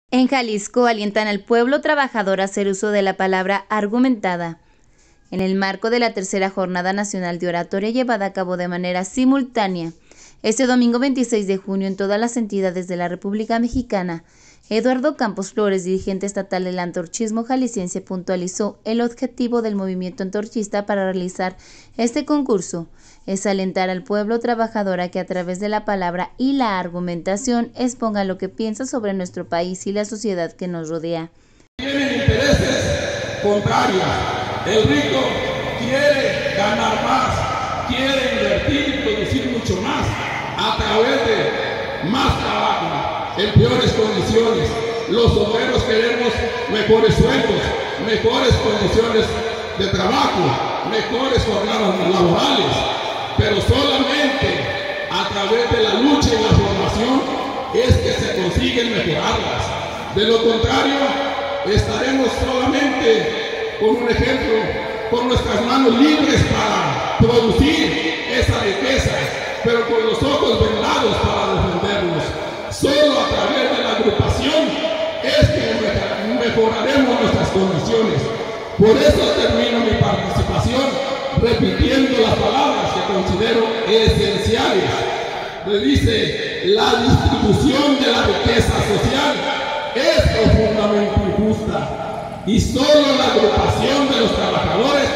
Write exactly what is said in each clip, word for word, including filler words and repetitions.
En Jalisco alientan al pueblo trabajador a hacer uso de la palabra argumentada. En el marco de la tercera Jornada Nacional de Oratoria llevada a cabo de manera simultánea, este domingo veintiséis de junio en todas las entidades de la República Mexicana, Eduardo Campos Flores, dirigente estatal del antorchismo jalisciense, puntualizó el objetivo del movimiento antorchista para realizar este concurso es alentar al pueblo trabajador a que a través de la palabra y la argumentación exponga lo que piensa sobre nuestro país y la sociedad que nos rodea. Tienen intereses contrarios. El rico quiere ganar más, quiere invertir y producir mucho más a través de más trabajo, en peores condiciones. Los obreros queremos mejores sueldos, mejores condiciones de trabajo, mejores jornadas laborales, pero solamente a través de la lucha y la formación es que se consiguen mejorarlas. De lo contrario, estaremos solamente, como un ejemplo, con nuestras manos libres para producir esa riqueza, pero con los ojos vendados para defendernos. Solo a través de la agrupación es que mejoraremos nuestras condiciones. Por eso termino mi participación repitiendo las palabras que considero esenciales. Le dice, la distribución de la riqueza social es profundamente injusta y solo la agrupación de los trabajadores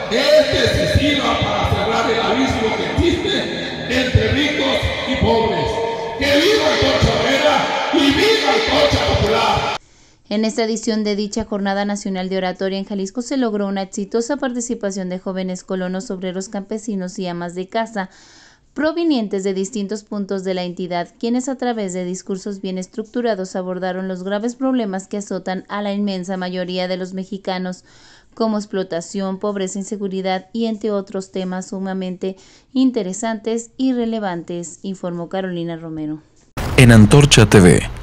es decisiva para cerrar el abismo que existe entre ricos y pobres. ¡Que viva Antorcha Obrera y viva Antorcha Popular! En esta edición de dicha Jornada Nacional de Oratoria en Jalisco se logró una exitosa participación de jóvenes colonos, obreros, campesinos y amas de casa provenientes de distintos puntos de la entidad, quienes a través de discursos bien estructurados abordaron los graves problemas que azotan a la inmensa mayoría de los mexicanos, como explotación, pobreza, inseguridad y entre otros temas sumamente interesantes y relevantes, informó Carolina Romero. En Antorcha T V.